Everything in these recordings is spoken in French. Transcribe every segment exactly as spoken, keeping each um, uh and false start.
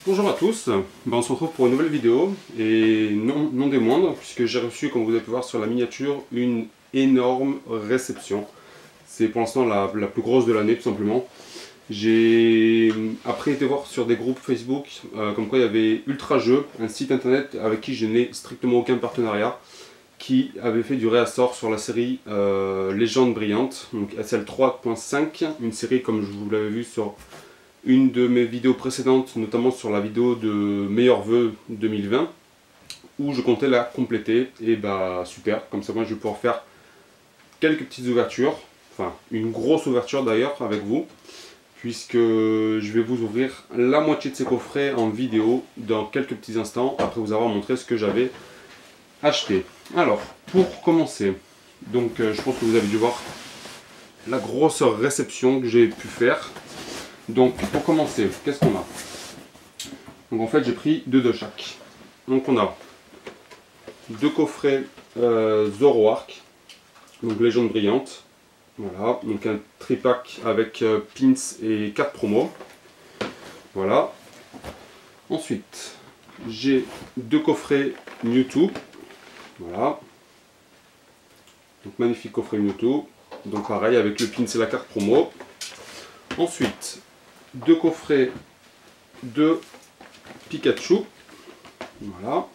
Bonjour à tous, ben, on se retrouve pour une nouvelle vidéo et non, non des moindres puisque j'ai reçu, comme vous avez pu voir sur la miniature, une énorme réception. C'est pour l'instant la, la plus grosse de l'année tout simplement. J'ai après été voir sur des groupes Facebook euh, comme quoi il y avait Ultra Jeux, un site internet avec qui je n'ai strictement aucun partenariat, qui avait fait du réassort sur la série euh, Légende brillante, donc S L trois point cinq, une série comme je vous l'avais vu sur une de mes vidéos précédentes, notamment sur la vidéo de meilleurs vœux deux mille vingt, où je comptais la compléter, et bah super, comme ça moi je vais pouvoir faire quelques petites ouvertures, enfin une grosse ouverture d'ailleurs avec vous, puisque je vais vous ouvrir la moitié de ces coffrets en vidéo dans quelques petits instants, après vous avoir montré ce que j'avais acheté. Alors, pour commencer, donc euh, je pense que vous avez dû voir la grosse réception que j'ai pu faire. Donc pour commencer, qu'est-ce qu'on a? Donc en fait j'ai pris deux de chaque. Donc on a deux coffrets euh, Zoroark, donc Légende brillante. Voilà, donc un tripack avec euh, pins et cartes promo. Voilà. Ensuite, j'ai deux coffrets Mewtwo. Voilà. Donc magnifique coffret Mewtwo. Donc pareil avec le pins et la carte promo. Ensuite, deux coffrets de Pikachu. Voilà.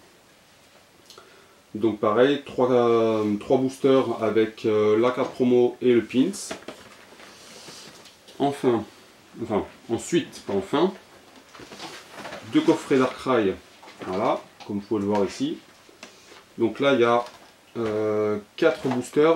Donc pareil, trois, euh, trois boosters avec euh, la carte promo et le pins. Enfin, enfin, ensuite, pas enfin, deux coffrets Darkrai. Voilà, comme vous pouvez le voir ici. Donc là, il y a euh, quatre boosters,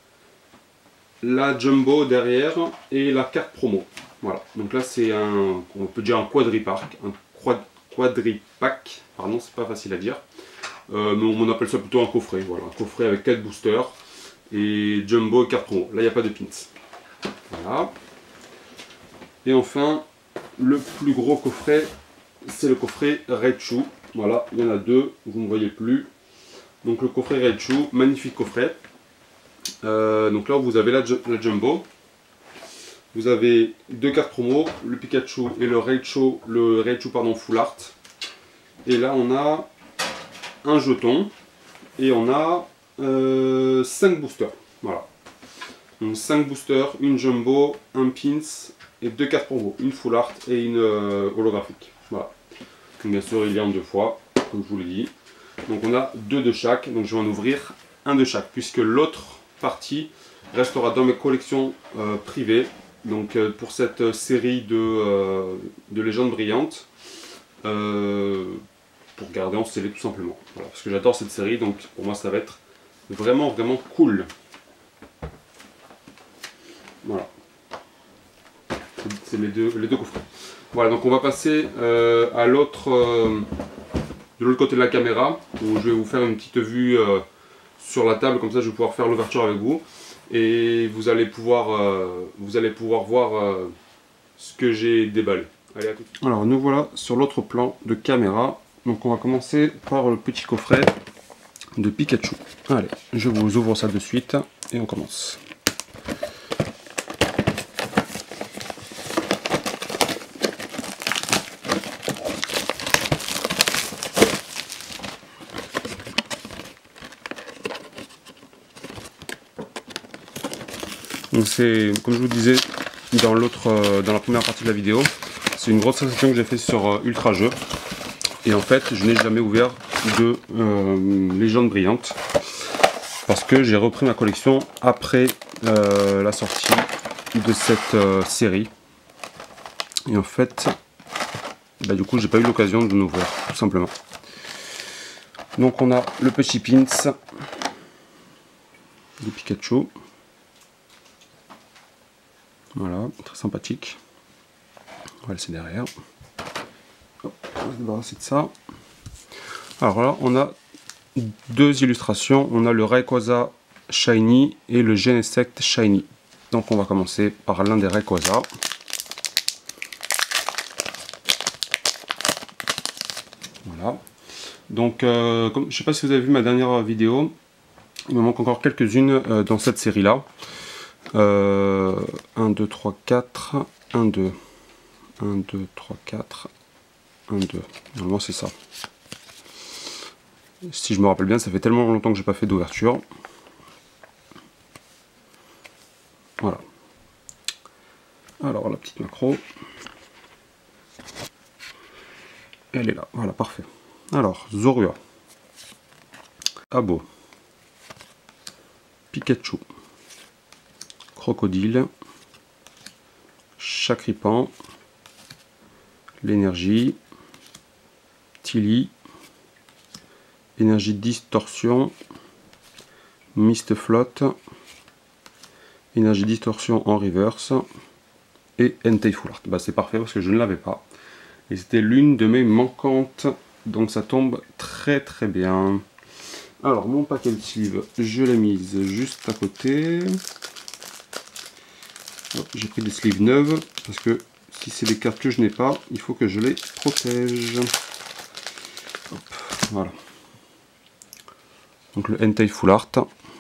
la Jumbo derrière et la carte promo. Voilà, donc là c'est un, on peut dire un quadripack, un quad, quadripack, pardon, c'est pas facile à dire, euh, mais on appelle ça plutôt un coffret, voilà, un coffret avec quatre boosters et Jumbo et carte promo. Là il n'y a pas de pins. Voilà. Et enfin, le plus gros coffret, c'est le coffret Raichu. Voilà, il y en a deux, vous ne voyez plus. Donc le coffret Raichu, magnifique coffret. Euh, donc là vous avez la, la Jumbo. Vous avez deux cartes promo, le Pikachu et le Raichu, le Raichu pardon, Full Art. Et là on a un jeton et on a euh, cinq boosters. Voilà. Donc cinq boosters, une Jumbo, un Pins et deux cartes promo, une Full Art et une euh, holographique. Voilà. Donc, bien sûr il y a en deux fois, comme je vous l'ai dit. Donc on a deux de chaque, donc je vais en ouvrir un de chaque, puisque l'autre partie restera dans mes collections euh, privées. Donc euh, pour cette série de, euh, de légendes brillantes, euh, pour garder en scellé tout simplement. Voilà, parce que j'adore cette série, donc pour moi ça va être vraiment vraiment cool. Voilà. C'est les deux, les deux coffrets. Voilà, donc on va passer euh, à l'autre, euh, de l'autre côté de la caméra, où je vais vous faire une petite vue euh, sur la table, comme ça je vais pouvoir faire l'ouverture avec vous. Et vous allez pouvoir, euh, vous allez pouvoir voir euh, ce que j'ai déballé. Allez, à tout de suite. Alors nous voilà sur l'autre plan de caméra. Donc on va commencer par le petit coffret de Pikachu. Allez, je vous ouvre ça de suite et on commence. Donc c'est, comme je vous disais dans l'autre, euh, dans la première partie de la vidéo, c'est une grosse réception que j'ai fait sur euh, Ultra Jeux. Et en fait, je n'ai jamais ouvert de euh, Légende brillante parce que j'ai repris ma collection après euh, la sortie de cette euh, série. Et en fait, bah, du coup, j'ai pas eu l'occasion de l'ouvrir, tout simplement. Donc on a le petit pins de Pikachu. Voilà, très sympathique. On va le laisser derrière. Hop, on va se débarrasser de ça. Alors là, on a deux illustrations. On a le Rayquaza Shiny et le Genesect Shiny. Donc on va commencer par l'un des Rayquaza. Voilà. Donc, euh, comme, je ne sais pas si vous avez vu ma dernière vidéo. Il me manque encore quelques-unes euh, dans cette série-là. un, deux, trois, quatre, un, deux, un, deux, trois, quatre, un, deux. Normalement c'est ça. Si je me rappelle bien, ça fait tellement longtemps que j'ai pas fait d'ouverture. Voilà. Alors la petite macro. Elle est là, voilà, parfait. Alors, Zorua. Abo. Pikachu. Crocodile. Chakripan. L'énergie. Tilly. Énergie distorsion. Mist flotte. Énergie distorsion en reverse. Et Entei Full Art. Bah, c'est parfait parce que je ne l'avais pas. Et c'était l'une de mes manquantes. Donc ça tombe très très bien. Alors mon paquet de sleeves, je l'ai mise juste à côté. J'ai pris des sleeves neuves parce que si c'est des cartes que je n'ai pas, il faut que je les protège. Hop, voilà. Donc le Entei Full Art.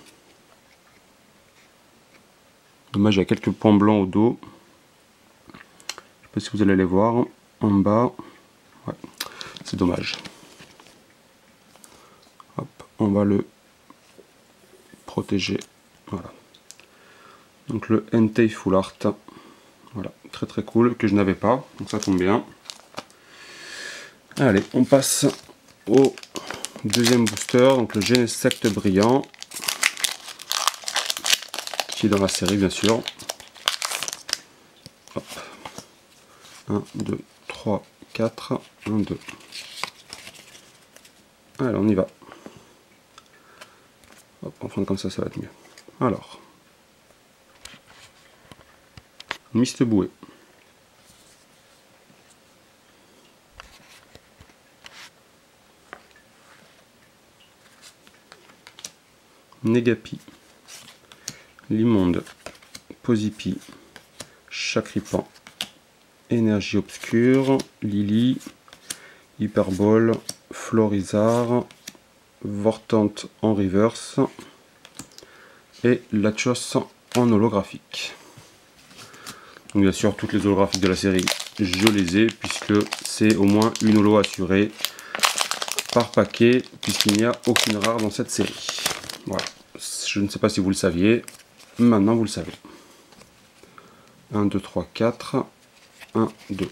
Dommage, il y a quelques points blancs au dos. Je ne sais pas si vous allez les voir en bas. Ouais, c'est dommage. Hop, on va le protéger. Voilà. Donc le Entei Full Art. Voilà, très très cool, que je n'avais pas. Donc ça tombe bien. Allez, on passe au deuxième booster, donc le Genesect Brillant. Qui est dans la série bien sûr. Hop. un, deux, trois, quatre, un, deux. Allez, on y va. Hop, on prend comme ça, ça va être mieux. Alors. Mist Bouée. Negapi. Limonde. Posipi. Chakripan. Énergie obscure. Lily. Hyperbole. Florizard. Vortante en reverse. Et Lachos en holographique. Donc bien sûr, toutes les holographiques de la série, je les ai, puisque c'est au moins une holo assurée par paquet, puisqu'il n'y a aucune rare dans cette série. Voilà, je ne sais pas si vous le saviez, maintenant vous le savez. un, deux, trois, quatre, un, deux.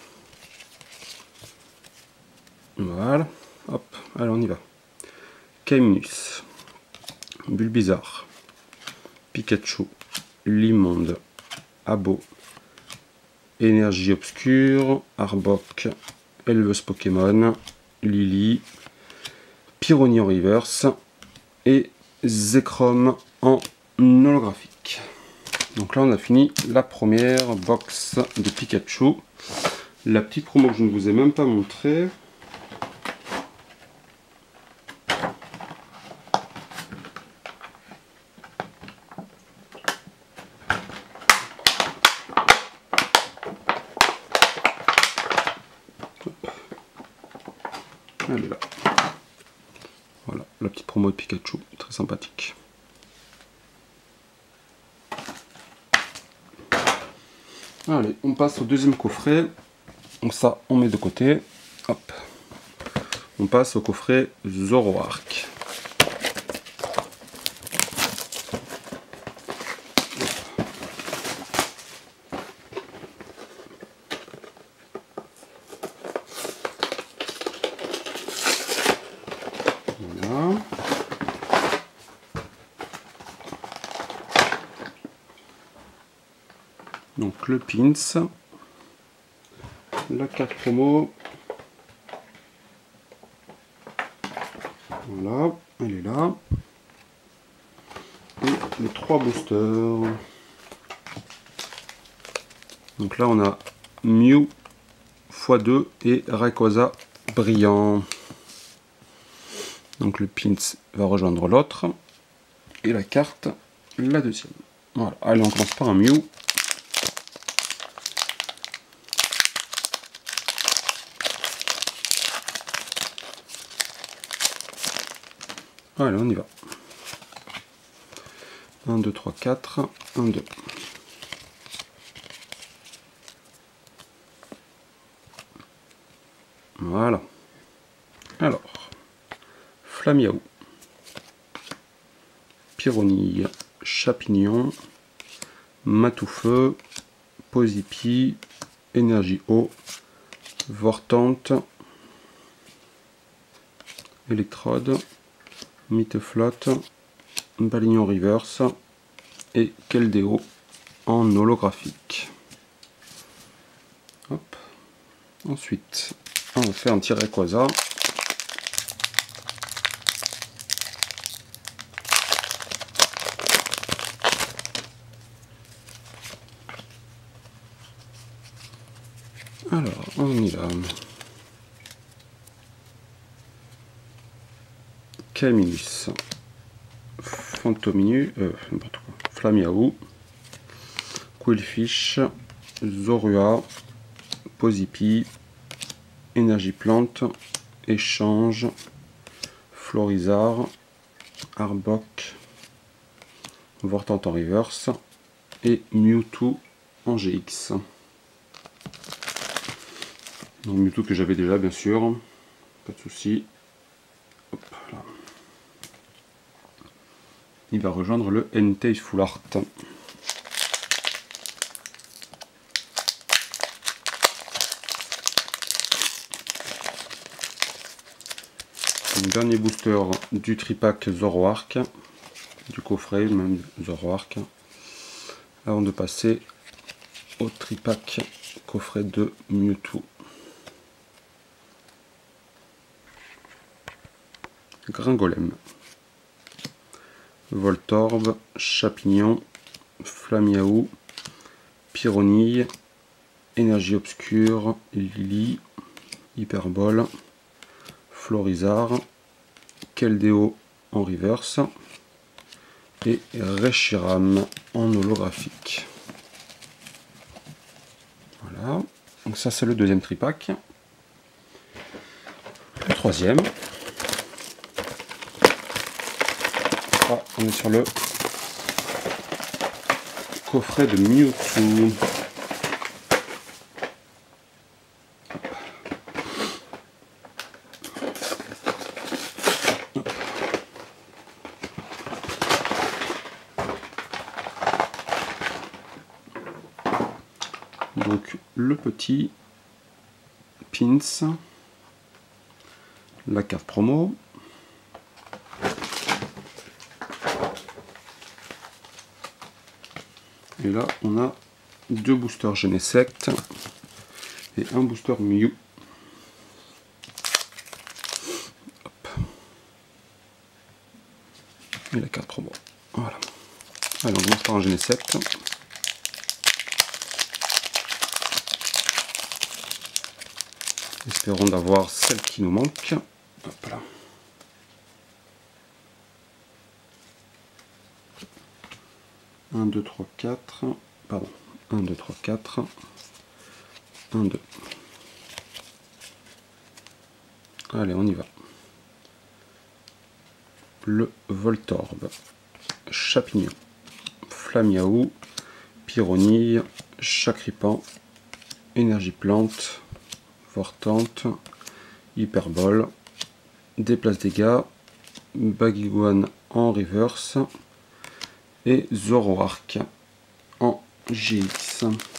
Voilà, hop, allez on y va. Kaiminus, Bulbizarre, Pikachu, Limonde, Abo, Énergie obscure, Arbok, éleveuse Pokémon, Lily, Pyronie en reverse et Zekrom en holographique. Donc là on a fini la première box de Pikachu. La petite promo que je ne vous ai même pas montrée. Elle est là. Voilà, la petite promo de Pikachu, très sympathique. Allez, on passe au deuxième coffret. Donc ça, on met de côté. Hop. On passe au coffret Zoroark. Voilà. Donc le pins, la carte promo, voilà, elle est là, et les trois boosters. Donc là on a Mew fois deux et Rayquaza brillant. Donc le pins va rejoindre l'autre, et la carte la deuxième. Voilà, allez on commence par un Mew. Allez, on y va. un, deux, trois, quatre, un, deux. Voilà. Alors, Flamiaou, Pyronille, Chapignon, Matoufeu, Posipi, Énergie Eau, Vortante, Électrode, Mytheflotte, Balignon Reverse et Keldeo en holographique. Hop. Ensuite, on va faire un tir Rayquaza. Alors, on y va. Camillus, Fantominus, euh, n'importe quoi, Flamiaou, Quillfish, Zorua, Posipi, Énergie Plante, Échange, Florizard, Arbok, Vortante en reverse et Mewtwo en G X. Donc Mewtwo que j'avais déjà bien sûr, pas de souci. Hop, là. Il va rejoindre le Entei Full Art. Un dernier booster du tripack Zoroark, du coffret même Zoroark, avant de passer au tripack coffret de Mewtwo. Gringolem, Voltorb, Chapignon, Flamiaou, Pyronille, Énergie Obscure, Lily, Hyperbole, Florizard, Keldeo en reverse et Reshiram en holographique. Voilà, donc ça c'est le deuxième tripack. Le troisième. Ah, on est sur le coffret de Mewtwo. Donc le petit pins, la carte promo, et là on a deux boosters Genesect et un booster Mew. Hop. Et la carte promo. Voilà. Alors on commence par un Genesect. Espérons d'avoir celle qui nous manque. Hop là. un, deux, trois, quatre. Pardon. un, deux, trois, quatre. un, deux. Allez, on y va. Le Voltorb, Chapignon, Flamiaou, Pyronille, Chacripan, Énergie Plante, Vortante, Hyperbole, Déplace Dégâts, Baguiguane en reverse et Zoroark en G X.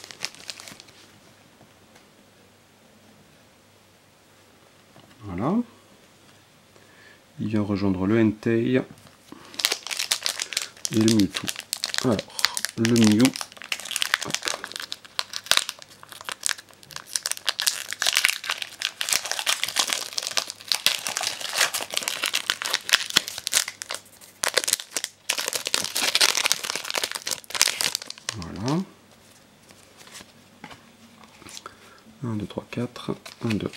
Voilà. Il vient rejoindre le Entei et le Mewtwo. Alors, le Mew. Hop. Voilà. un, deux, trois, quatre. un, deux.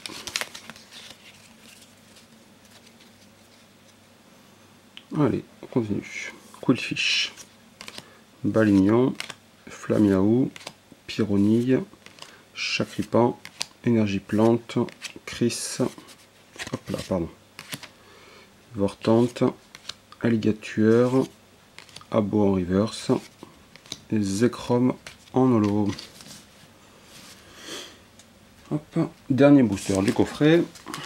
Allez, on continue. Quillfish, Balignon, Flamiaou, Pyronille, Chacripan, Énergie Plante, Chris, hop là, pardon, Vortante, Alligator, Abo en reverse, et Zekrom en holo. Hop, dernier booster du coffret.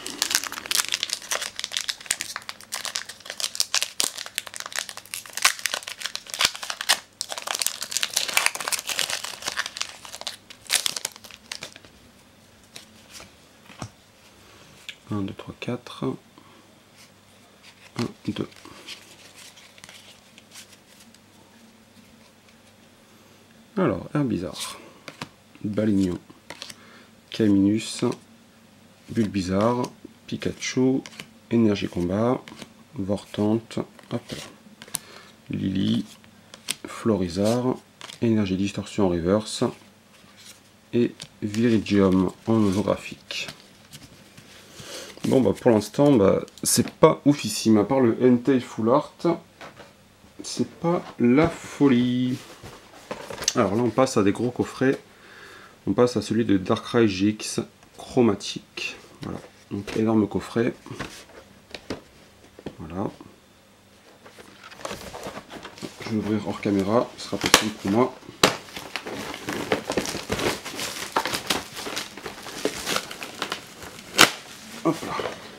un, deux, trois, quatre. un, deux. Alors, Herbizarre, Balignon, Caminus, Bulbizarre, Pikachu, Énergie Combat, Vortante, hop là. Lily, Florizarre, Énergie Distorsion en reverse et Viridium en holographique. Bon bah pour l'instant bah, c'est pas oufissime, à part le Entei Full Art, c'est pas la folie. Alors là on passe à des gros coffrets, on passe à celui de Darkrai G X chromatique. Voilà, donc énorme coffret. Voilà. Je vais ouvrir hors caméra, ce sera possible pour moi. Hop là.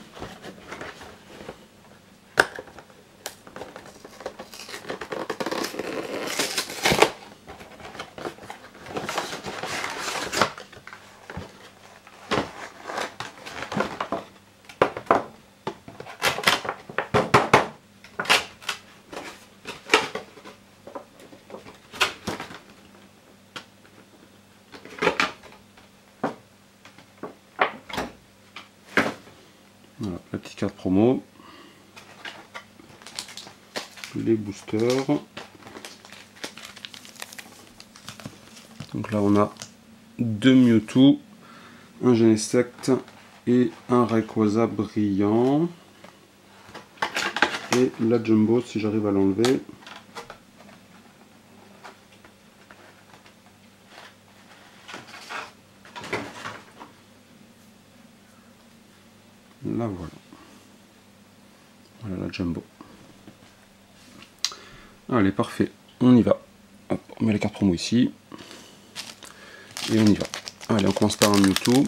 Voilà, la petite carte promo, les boosters. Donc là on a deux Mewtwo, un Genesect et un Rayquaza brillant. Et la Jumbo si j'arrive à l'enlever. Là voilà. Voilà la Jumbo. Allez, parfait. On y va. Hop, on met les cartes promo ici. Et on y va. Allez, on commence par un Mewtwo.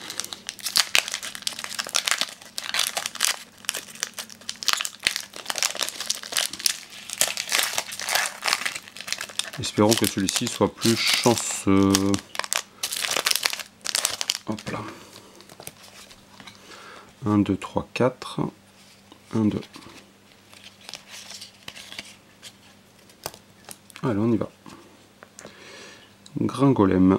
Espérons que celui-ci soit plus chanceux. Hop là. un, deux, trois, quatre. un, deux. Allez, on y va. Gringolem.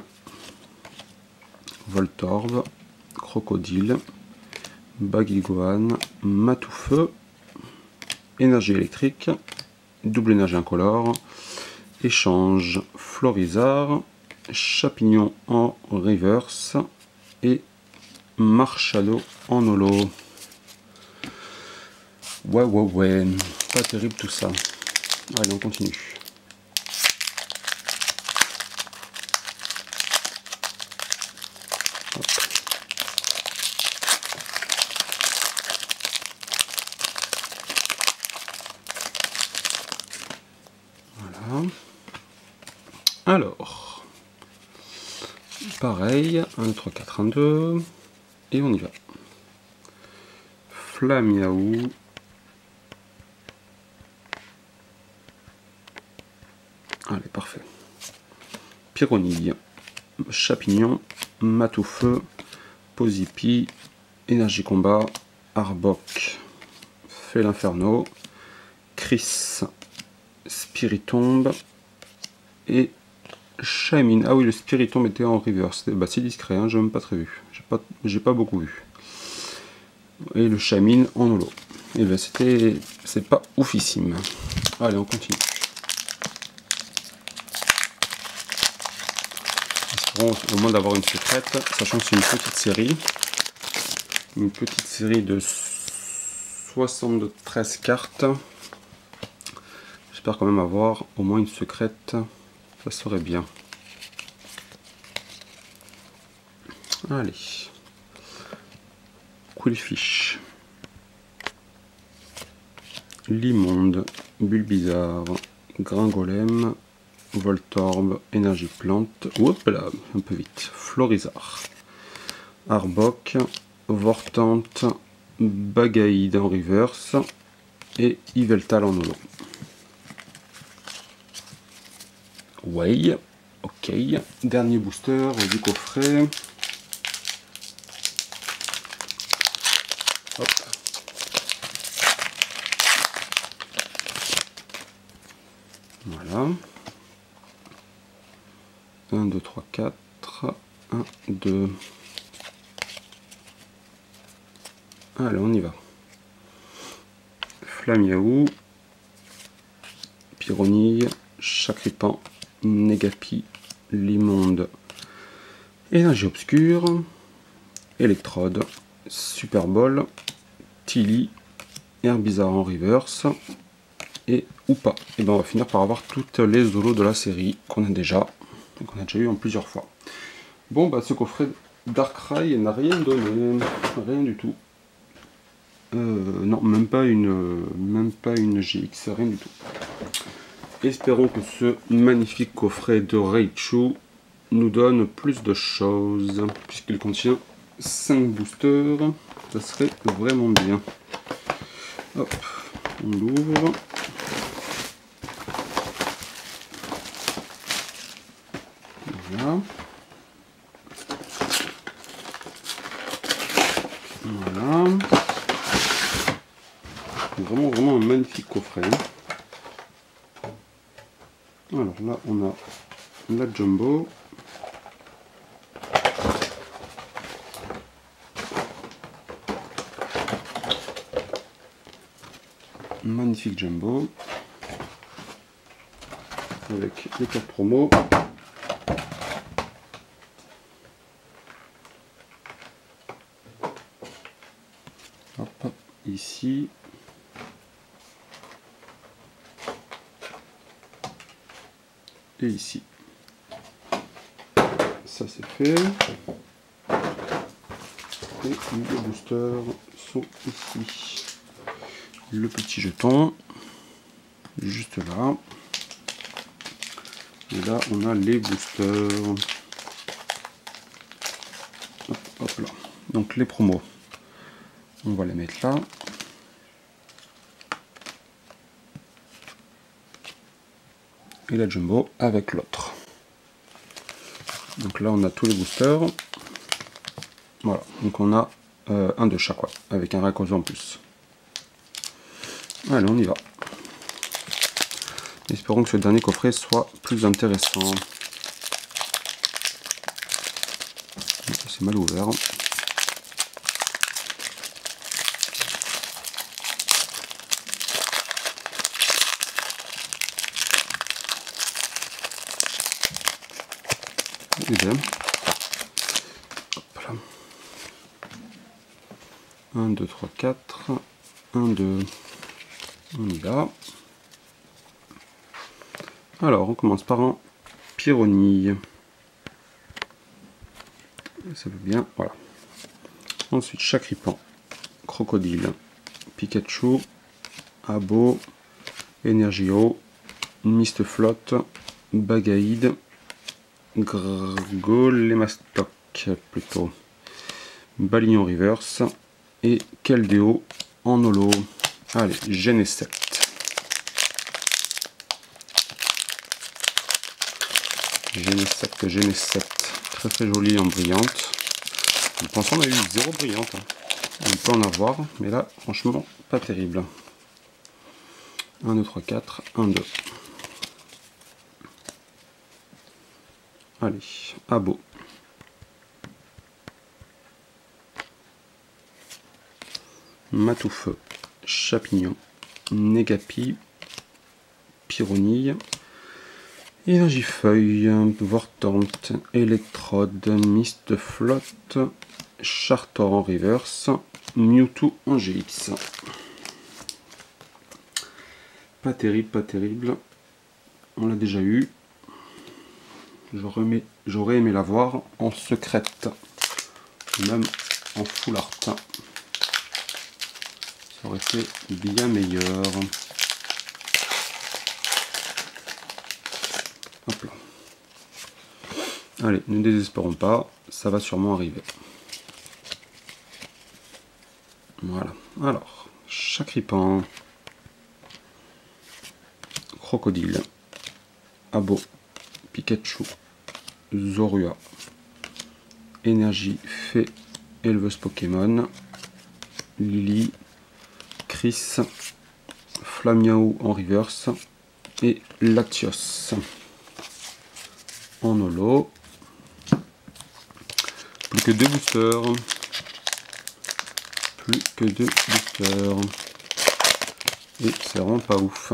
Voltorb. Crocodile. Bagigohan. Matoufeu. Énergie électrique. Double énergie incolore. Échange. Florizarre. Chapignon en reverse. Et Marshalo en holo. Ouais, ouais, ouais. Pas terrible tout ça. Allez, on continue. Hop. Voilà. Alors. Pareil. un, deux, trois, quatre, un, deux. Et on y va. Flamiaou. Allez, parfait. Pyronille. Chapignon. Matoufeu. Posipi. Énergie combat. Arbok. Félinferno. Chris. Spiritombe. Et Shaymin. Ah oui, le Spiritombe était en reverse. Bah, c'est discret, hein, j'ai même pas très vu. J'ai pas, j'ai pas beaucoup vu. Et le Shaymin en holo. Et ben c'était, c'est pas oufissime. Allez, on continue. Espérons au moins d'avoir une secrète, sachant que c'est une petite série. Une petite série de soixante-treize cartes. J'espère quand même avoir au moins une secrète. Ça serait bien. Allez. Quillfish. Limonde. Bulbizarre. Gringolem. Voltorb. Énergie plante. Hop là, un peu vite. Florizarre. Arbok. Vortante. Bagaïde en reverse. Et Yveltal en holo. Ouais, ok. Dernier booster du coffret. Hop. Voilà. un, deux, trois, quatre. un, deux. Allez, on y va. Flamiaou. Pyronille. Chakripan. Négapi. Limonde. Énergie obscure. Électrode. Super Ball. Tilly. Herbizarre en reverse. Et ou pas. Et ben on va finir par avoir toutes les holos de la série qu'on a déjà. qu'on a déjà eu en plusieurs fois. Bon bah ce coffret Darkrai n'a rien donné. Rien du tout. Euh, non, même pas une même pas une G X, rien du tout. Espérons que ce magnifique coffret de Raichu nous donne plus de choses, puisqu'il contient cinq boosters, ça serait vraiment bien. Hop, on l'ouvre. Voilà. Voilà. Vraiment, vraiment un magnifique coffret. Alors là, on a la Jumbo. Magnifique Jumbo. Avec les cartes promo. Hop, ici. Et ici. Ça c'est fait. Et les boosters sont ici. Le petit jeton, juste là. Et là, on a les boosters. Hop, hop là. Donc les promos, on va les mettre là. Et la Jumbo avec l'autre. Donc là, on a tous les boosters. Voilà, donc on a euh, un de chaque, quoi, avec un Rayquaza en plus. Allez, on y va. Espérons que ce dernier coffret soit plus intéressant. C'est mal ouvert. Idem. Hop là. un, deux, trois, quatre. un, deux. On y va. Alors, on commence par un Pyronille. Ça veut bien, voilà. Ensuite, Chakripan, Crocodile, Pikachu, Abo, Energio, Mistflotte, Bagaïde, Golemastoc plutôt, Balignon Reverse et Keldeo en holo. Allez, Genesect. Genesect, Genesect, très très joli en brillante. Je pense qu'on a eu zéro brillante. Hein. On peut en avoir, mais là, franchement, pas terrible. un, deux, trois, quatre, un, deux. Allez, Abo. Matoufeu, Chapignon, Négapi, Pyronille, Énergifeuille, Vortornt, Électrode, Mistflotte, Chartor en reverse, Mewtwo en G X. Pas terrible, pas terrible. On l'a déjà eu. J'aurais aimé, aimé la voir en secrète, même en full art. Ça aurait été bien meilleur. Hop là. Allez, ne désespérons pas, ça va sûrement arriver. Voilà. Alors, Chakripan, Crocodile, Abo, Pikachu, Zorua, Énergie, Fée, éleveuse Pokémon, Lily, Chris, Flamiao en reverse et Latios en holo. Plus que deux boosters. Plus que deux boosters. Et c'est vraiment pas ouf.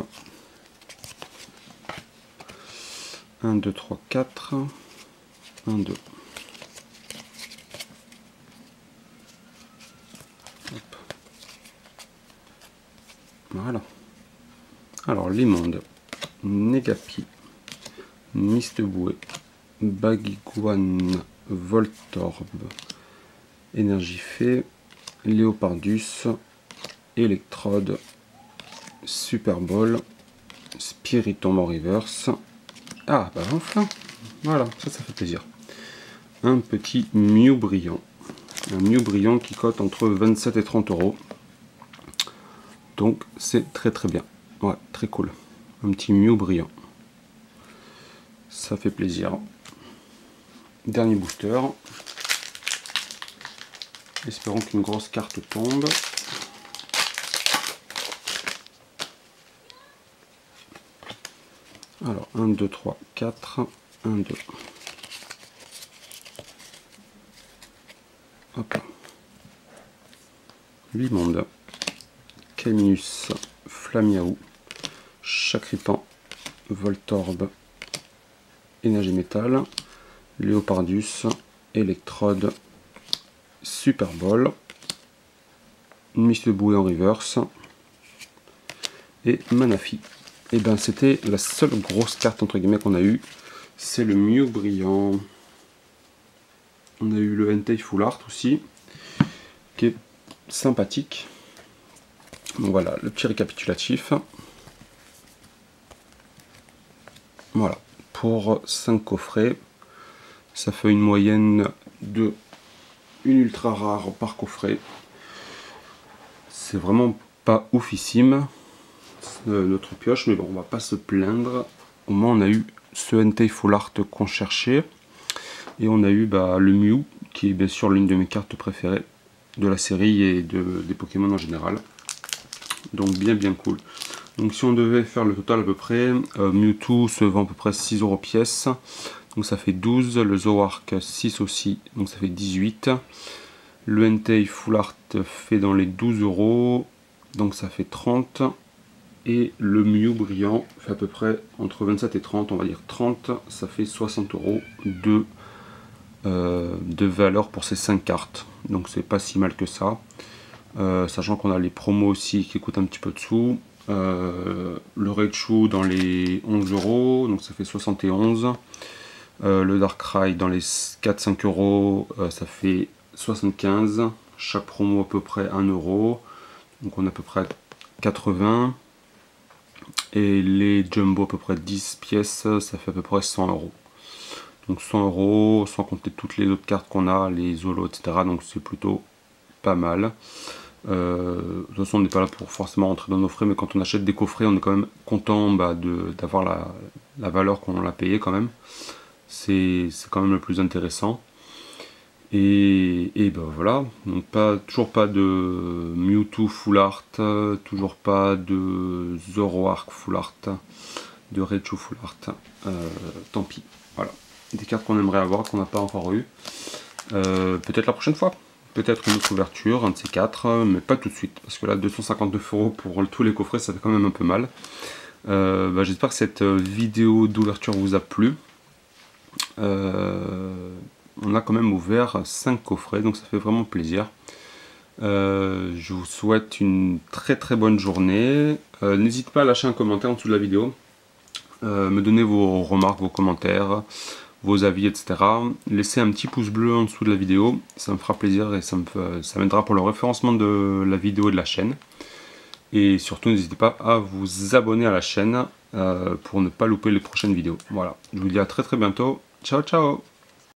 un, deux, trois, quatre. un, deux. Hop. Voilà. Alors les mondes. Negapi. Misteboué. Bagiguan. Voltorb. Énergifée. Léopardus. Electrode. Super Ball. Spiritomb en reverse. Ah bah enfin. Voilà, ça ça fait plaisir. Un petit Mew brillant. Un Mew brillant qui cote entre vingt-sept et trente euros. Donc c'est très très bien. Ouais, très cool. Un petit Mew brillant. Ça fait plaisir. Dernier booster. Espérons qu'une grosse carte tombe. Alors, un, deux, trois, quatre. un, deux. Hop là. huit mondes. Caminus, Flamiao, Chakripan, Voltorb, Énergie Métal, Léopardus, Electrode, Super Ball, Misteboué en reverse et Manafi. Et ben c'était la seule grosse carte entre guillemets qu'on a eu, c'est le Mew brillant. On a eu le Entei Full Art aussi, qui est sympathique. Donc voilà, le petit récapitulatif. Voilà, pour cinq coffrets, ça fait une moyenne de une ultra rare par coffret. C'est vraiment pas oufissime notre pioche, mais bon, on va pas se plaindre. Au moins on a eu ce Entei Full Art qu'on cherchait, et on a eu bah, le Mew, qui est bien sûr l'une de mes cartes préférées de la série et de, des Pokémon en général. Donc bien bien cool. Donc si on devait faire le total à peu près, euh, Mewtwo se vend à peu près six euros pièce, donc ça fait douze, le Zoroark six aussi, donc ça fait dix-huit. Le Entei Full Art fait dans les douze euros, donc ça fait trente. Et le Mew brillant fait à peu près entre vingt-sept et trente, on va dire trente, ça fait soixante euros de, euh, de valeur pour ces cinq cartes. Donc c'est pas si mal que ça. Euh, sachant qu'on a les promos aussi qui coûtent un petit peu de sous. Euh, le Raichu dans les onze euros, donc ça fait soixante et onze. Euh, le Darkrai dans les quatre à cinq euros, euh, ça fait soixante-quinze. Chaque promo à peu près un euro. Donc on a à peu près quatre-vingts. Et les Jumbo à peu près dix pièces, ça fait à peu près cent euros. Donc cent euros, sans compter toutes les autres cartes qu'on a, les Holo, et cetera. Donc c'est plutôt pas mal. Euh, de toute façon, on n'est pas là pour forcément rentrer dans nos frais, mais quand on achète des coffrets, on est quand même content bah, d'avoir la, la valeur qu'on l'a payé quand même. C'est quand même le plus intéressant. Et, et ben voilà, donc pas, toujours pas de Mewtwo Full Art, toujours pas de Zoroark Full Art, de Raichu Full Art, euh, tant pis. Voilà, des cartes qu'on aimerait avoir, qu'on n'a pas encore eu. Euh, peut-être la prochaine fois. Peut-être une autre ouverture, un de ces quatre, mais pas tout de suite, parce que là, deux cent cinquante-neuf euros pour tous les coffrets, ça fait quand même un peu mal. Euh, bah, J'espère que cette vidéo d'ouverture vous a plu. Euh, on a quand même ouvert cinq coffrets, donc ça fait vraiment plaisir. Euh, je vous souhaite une très très bonne journée. Euh, N'hésitez pas à lâcher un commentaire en dessous de la vidéo, euh, me donner vos remarques, vos commentaires, vos avis, et cetera. Laissez un petit pouce bleu en dessous de la vidéo, ça me fera plaisir et ça m'aidera pour le référencement de la vidéo et de la chaîne. Et surtout, n'hésitez pas à vous abonner à la chaîne euh, pour ne pas louper les prochaines vidéos. Voilà, je vous dis à très très bientôt. Ciao ciao.